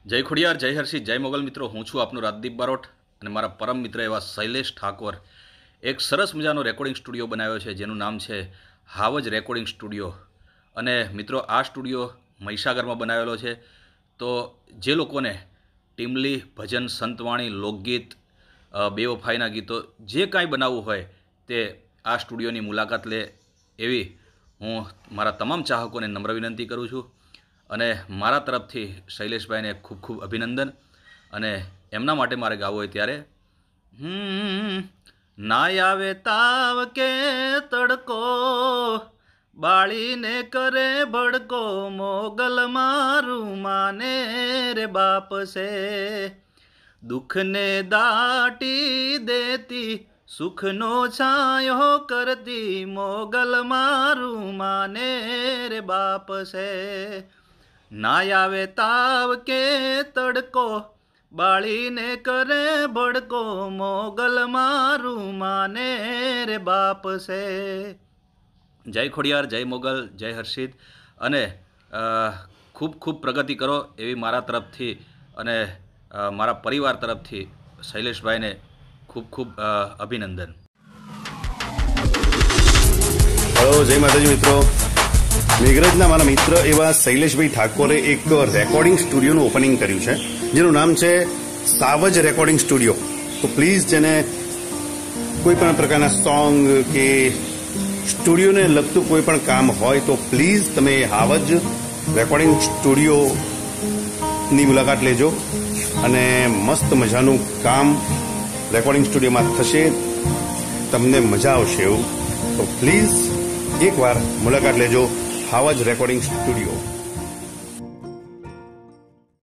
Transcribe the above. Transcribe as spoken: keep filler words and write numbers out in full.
जय खोडियार, जय हर्षित, जय मोगल। मित्रों, हूँ छूँ आपनो राजदीप बारोट અને મારા પરમ મિત્ર એવા શૈલેષ ઠાકોર એક સરસ મજાનો રેકોર્ડિંગ સ્ટુડિયો બનાવ્યો છે જેનું નામ છે હાવજ રેકોર્ડિંગ સ્ટુડિયો। અને મિત્રો, આ સ્ટુડિયો મહીસાગરમાં બનાવેલો છે। તો જે લોકોને ટીમલી, ભજન, સંતવાણી, લોકગીત, બેવફાઈના ગીતો જે કાંઈ બનાવવું હોય તે આ સ્ટુડિયોની મુલાકાત લે એવી હું મારા તમામ ચાહકોને નમ્ર વિનંતી કરું છું। અને મારા તરફથી શૈલેષભાઈને ખૂબ ખૂબ અભિનંદન। અને એમના માટે મારે ગાવું હોય ત્યારે ના આવે તાવ કે તડકો, બાળીને કરે ભડકો, મોગલ મારું માને રે બાપ છે, દુઃખને દાટી દેતી સુખનો છાયો કરતી, મોગલ મારું માને રે બાપ છે। ના આવે તાવ કે તડકો, બાળીને કરે ભડકો, મોગલ મારું માને રે બાપ છે। જય ખોડિયાર, જય મોગલ, જય હર્ષિત। અને ખૂબ ખૂબ પ્રગતિ કરો એવી મારા તરફથી અને મારા પરિવાર તરફથી શૈલેષભાઈને ખૂબ ખૂબ અભિનંદન। હેલો, જય માતાજી મિત્રો। મેઘરજના મારા મિત્ર એવા શૈલેષભાઈ ઠાકોરે એક રેકોર્ડિંગ સ્ટુડિયોનું ઓપનિંગ કર્યું છે જેનું નામ છે સાવજ રેકોર્ડિંગ સ્ટુડિયો। તો પ્લીઝ જેને કોઈ પણ પ્રકારના સોંગ કે સ્ટુડિયોને લગતું કોઈ પણ કામ હોય તો પ્લીઝ તમે હાવજ રેકોર્ડિંગ સ્ટુડિયોની મુલાકાત લેજો અને મસ્ત મજાનું કામ રેકોર્ડિંગ સ્ટુડિયોમાં થશે, તમને મજા આવશે એવું। તો પ્લીઝ એકવાર મુલાકાત લેજો હાવજ રેકોર્ડિંગ સ્ટુડિયો।